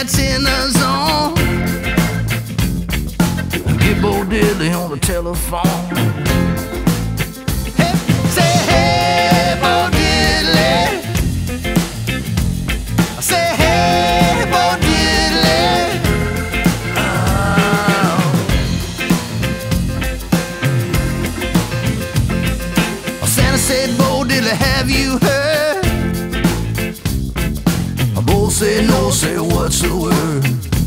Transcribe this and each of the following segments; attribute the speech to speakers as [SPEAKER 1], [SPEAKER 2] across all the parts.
[SPEAKER 1] that's in the zone. Get Bo Diddley on the telephone. Hey, say hey, Bo Diddley. I say hey, Bo Diddley. Oh. Santa said, Bo Diddley, have you heard? Bo said, no, say what's the word?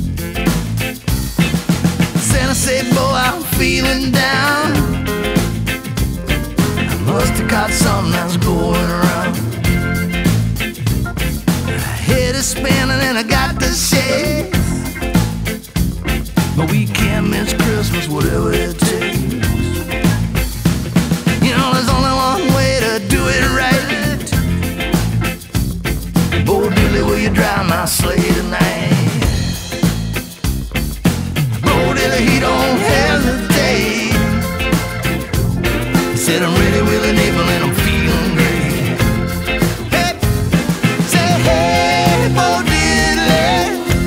[SPEAKER 1] Santa said, boy, I'm feeling down. I must have caught something that's going around. Head is spinning and I got the shakes, but we can't miss Christmas, whatever it takes. You know, there's only one way to do it right. Bo Diddley, will you drive my sleigh tonight? Bo Diddley, he don't hesitate. He said, I'm ready, willing, able, and I'm feeling great. Hey, say hey, Bo Diddley.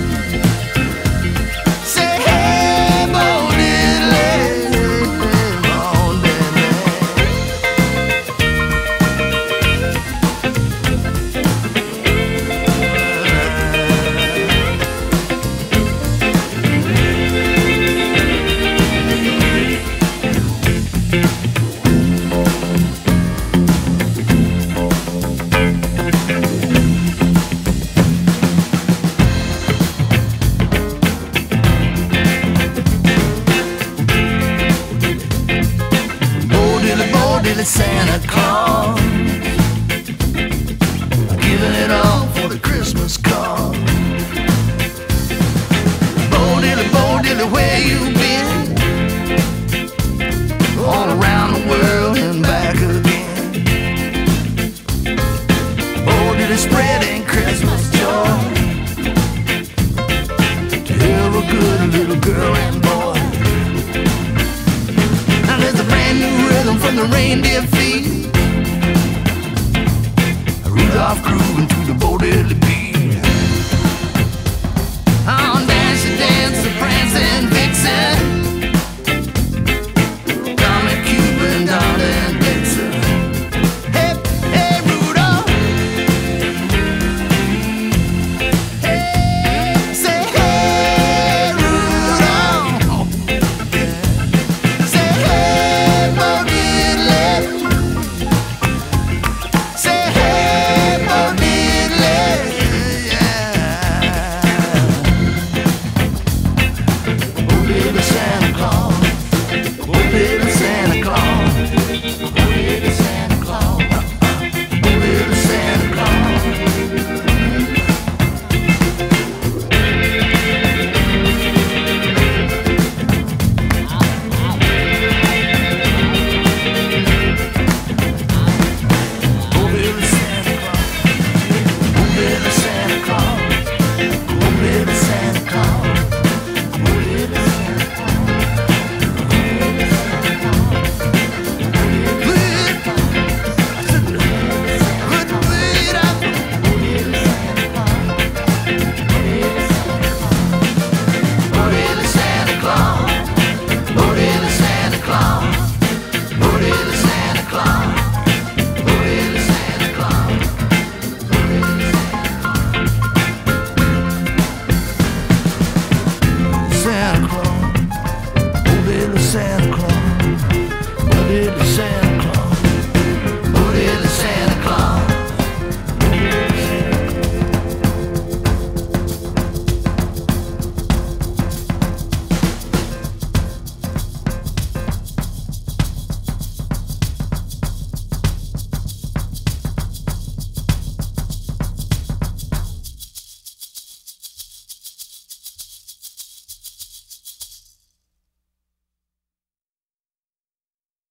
[SPEAKER 1] Say hey, Bo Diddley. Bo Diddley. Santa Claus, giving it all for the Christmas card. Bo Diddley, where you been? All around the world and back again. Bo Diddley, spreading Christmas joy to every good little girl and boy. Now there's a brand new rhythm from the reindeer feet. Rudolph grooving to the Bo Diddley beat. On Dasher dance, the prancing vixen.